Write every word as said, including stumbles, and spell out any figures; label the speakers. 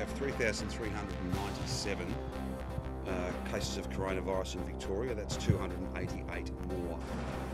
Speaker 1: have three thousand three hundred ninety-seven uh, cases of coronavirus in Victoria. That's two hundred eighty-eight more